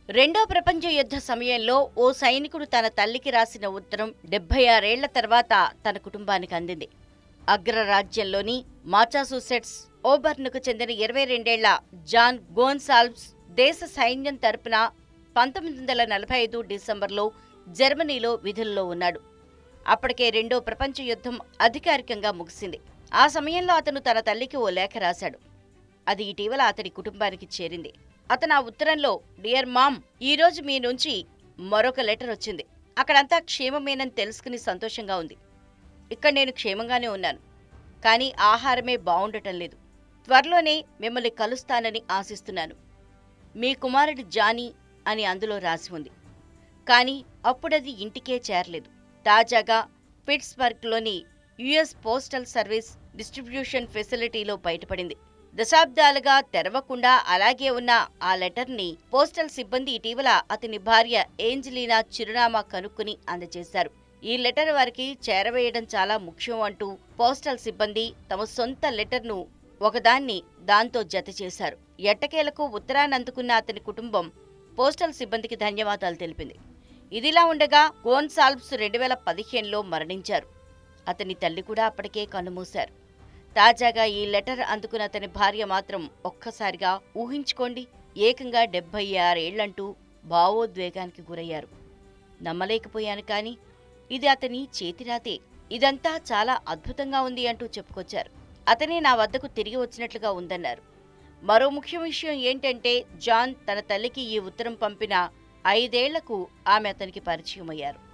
రెండో ప్రపంచ యుద్ధ సమయంలో ఓ సైనికుడు తన తల్లికి రాసిన ఉత్తరం 76 ఏళ్ల తర్వాత తన కుటుంబానికి అందింది. అగ్రరాజ్యంలోని మాచాసూసెట్స్ ఓబర్న్కు చెందిన 22 ఏళ్ల జాన్ గోన్సాల్వ్స్ దేశ సైన్యం తరపున 1945 డిసెంబర్లో జర్మనీలో విధుల్లో ఉన్నాడు. అప్పటికే రెండో ప్రపంచ యుద్ధం అధికారికంగా ముగిసింది. ఆ సమయంలో అతను తన తల్లికి ఓ లేఖ రాశాడు. అది ఇటీవల అతడి కుటుంబానికి చేరింది. అతను ఆ ఉత్తరంలో, డియర్ మామ్, ఈరోజు మీ నుంచి మరొక లెటర్ వచ్చింది. అక్కడంతా క్షేమమేనని తెలుసుకుని సంతోషంగా ఉంది. ఇక్కడ నేను క్షేమంగానే ఉన్నాను, కానీ ఆహారమే బావుండటం లేదు. త్వరలోనే మిమ్మల్ని కలుస్తానని ఆశిస్తున్నాను. మీ కుమారుడు జానీ అని అందులో రాసి ఉంది. కానీ అప్పుడది ఇంటికే చేరలేదు. తాజాగా పిట్స్బర్గ్లోని యుఎస్ పోస్టల్ సర్వీస్ డిస్ట్రిబ్యూషన్ ఫెసిలిటీలో బయటపడింది. దశాబ్దాలుగా తెరవకుండా అలాగే ఉన్న ఆ లెటర్ని పోస్టల్ సిబ్బంది ఇటీవల అతని భార్య ఏంజలీనా చిరునామా కనుక్కుని అందజేశారు. ఈ లెటర్ వారికి చేరవేయడం చాలా ముఖ్యం అంటూ పోస్టల్ సిబ్బంది తమ సొంత లెటర్ను ఒకదాన్ని దాంతో జత చేశారు. ఎట్టకేలకు ఉత్తరాన్ని అందుకున్న అతని కుటుంబం పోస్టల్ సిబ్బందికి ధన్యవాదాలు తెలిపింది. ఇదిలా ఉండగా గోన్సాల్వ్స్ 2015లో మరణించారు. అతని తల్లి కూడా అప్పటికే కన్నుమూశారు. తాజాగా ఈ లెటర్ అందుకున్న అతని భార్య మాత్రం ఒక్కసారిగా ఊహించుకోండి, ఏకంగా 76 ఏళ్లంటూ భావోద్వేగానికి గురయ్యారు. నమ్మలేకపోయాను, కానీ ఇది అతని చేతిరాతే. ఇదంతా చాలా అద్భుతంగా ఉంది అంటూ చెప్పుకొచ్చారు. అతనే నా వద్దకు తిరిగి వచ్చినట్లుగా ఉందన్నారు. మరో ముఖ్య విషయం ఏంటంటే, జాన్ తన తల్లికి ఈ ఉత్తరం పంపిన 5 ఏళ్లకు ఆమె అతనికి పరిచయమయ్యారు.